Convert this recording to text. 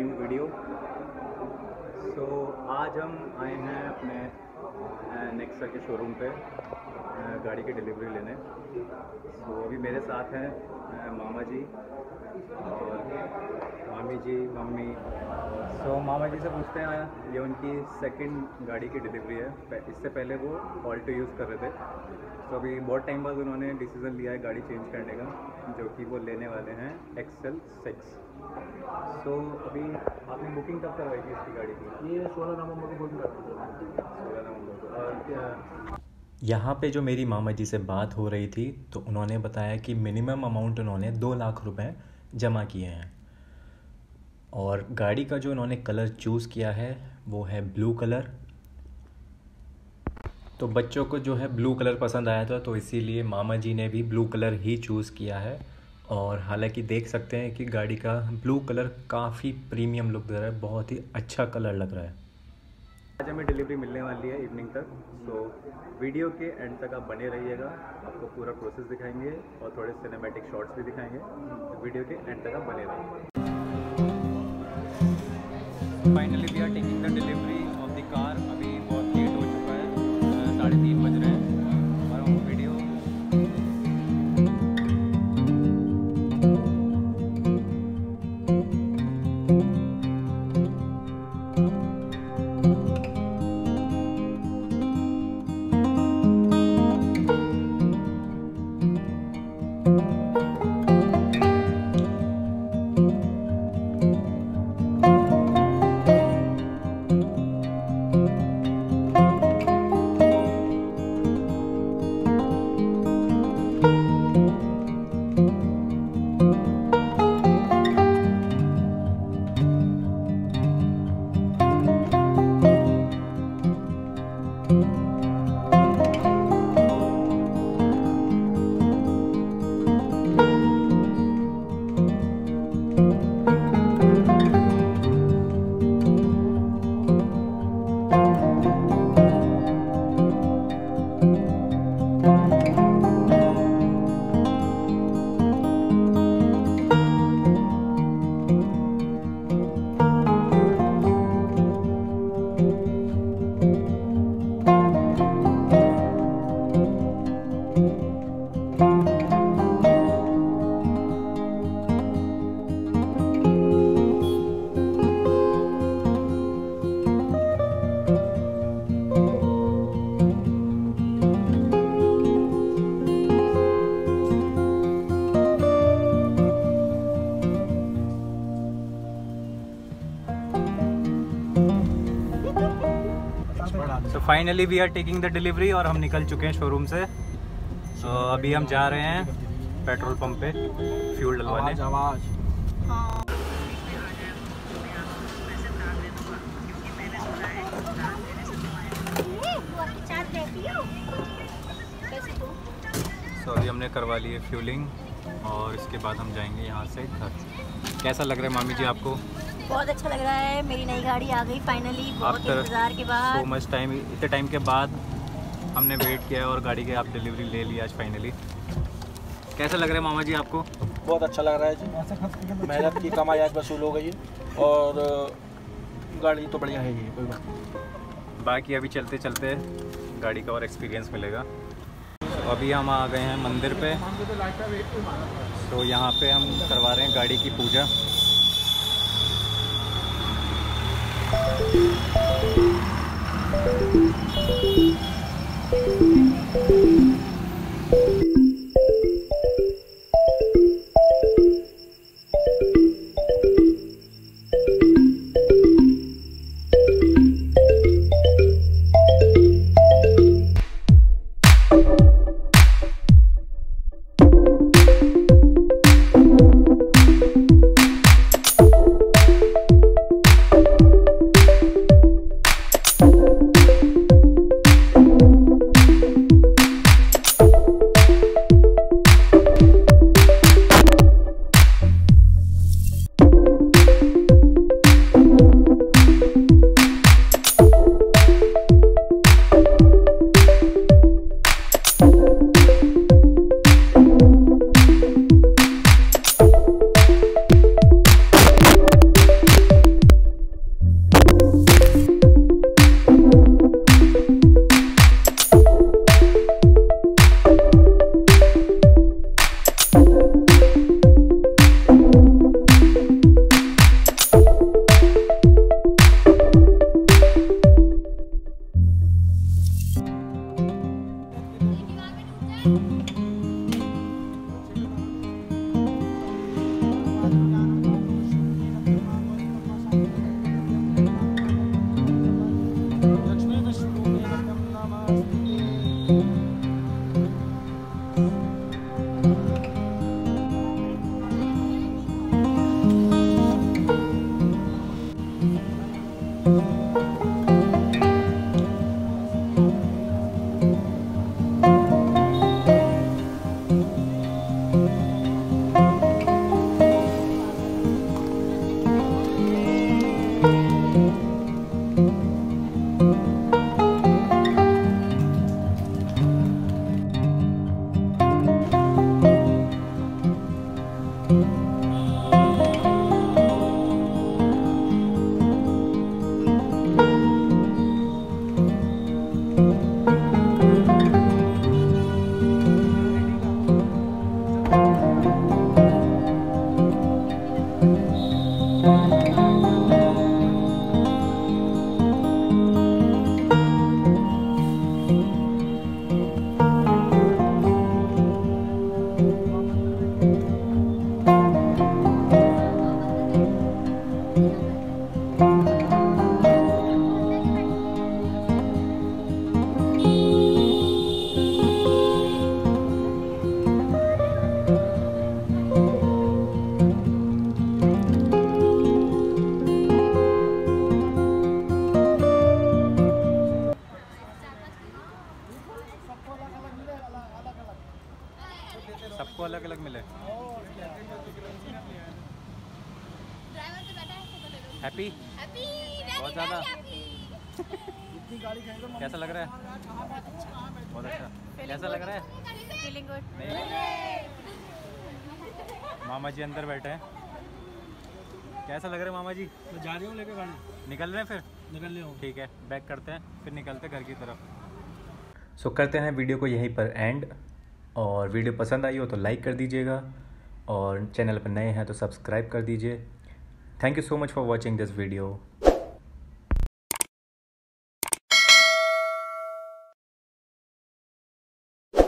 New video. सो आज हम आए हैं अपने नेक्सा के शोरूम पे गाड़ी की डिलीवरी लेने। तो अभी मेरे साथ हैं मामा जी और मामी जी, मम्मी। सो मामा जी से पूछते हैं, ये उनकी सेकंड गाड़ी की डिलीवरी है। इससे पहले वो ऑल्टो यूज़ कर रहे थे। तो अभी बहुत टाइम बाद उन्होंने डिसीज़न लिया है गाड़ी चेंज करने का, जो कि वो लेने वाले हैं XL6। सो अभी आपने बुकिंग कब करवाई थी इसकी गाड़ी की? ये 16 नवंबर को बुकिंग करवाई थी। 16 नवंबर को। और क्या यहाँ पे जो मेरी मामा जी से बात हो रही थी तो उन्होंने बताया कि मिनिमम अमाउंट उन्होंने 2 लाख रुपए जमा किए हैं और गाड़ी का जो उन्होंने कलर चूज़ किया है वो है ब्लू कलर। तो बच्चों को जो है ब्लू कलर पसंद आया था, तो इसीलिए मामा जी ने भी ब्लू कलर ही चूज़ किया है। और हालांकि देख सकते हैं कि गाड़ी का ब्लू कलर काफ़ी प्रीमियम लुक दे रहा है, बहुत ही अच्छा कलर लग रहा है। आज हमें डिलीवरी मिलने वाली है इवनिंग तक। सो वीडियो के एंड तक आप बने रहिएगा, आपको पूरा प्रोसेस दिखाएंगे और थोड़े सिनेमैटिक शॉट्स भी दिखाएंगे। तो वीडियो के एंड तक आप बने रहिए। Finally we are taking the delivery of the car. अभी बहुत लेट हो चुका है, 3:30 बज रहे हैं और हम video finally we are taking the delivery और हम निकल चुके हैं शोरूम से। तो अभी हम जा रहे हैं पेट्रोल पंप पे फ्यूल डलवाने। तो अभी हमने करवा ली है फ्यूलिंग और इसके बाद हम जाएंगे यहाँ से घर। कैसा लग रहा है मामी जी आपको? बहुत अच्छा लग रहा है, मेरी नई गाड़ी आ गई फाइनली, बहुत इंतजार के बाद। सो मच टाइम, इतने टाइम के बाद हमने वेट किया और गाड़ी के आप डिलीवरी ले ली आज फाइनली। कैसा लग रहा है मामा जी आपको? बहुत अच्छा लग रहा है जी, मेहनत की कमाई आज वसूल हो गई है और गाड़ी तो बढ़िया है ये, कोई बात नहीं। बाकी अभी चलते चलते गाड़ी का और एक्सपीरियंस मिलेगा। तो अभी हम आ गए हैं मंदिर पे। तो यहाँ पे हम करवा रहे हैं गाड़ी की पूजा। सबको अलग अलग मिले। हैप्पी बहुत ज़्यादा। कैसा लग रहा है? बहुत अच्छा। कैसा लग रहा है? Feeling good. मामा जी अंदर बैठे हैं। कैसा लग रहा है मामा जी? मैं जा रही हूँ लेके गाड़ी। निकल रहे हैं फिर? निकल रही हूँ। ठीक है, बैक करते हैं फिर निकलते हैं घर की तरफ। सो करते हैं वीडियो को यहीं पर एंड। और वीडियो पसंद आई हो तो लाइक कर दीजिएगा और चैनल पर नए हैं तो सब्सक्राइब कर दीजिए। Thank you so much for watching this video.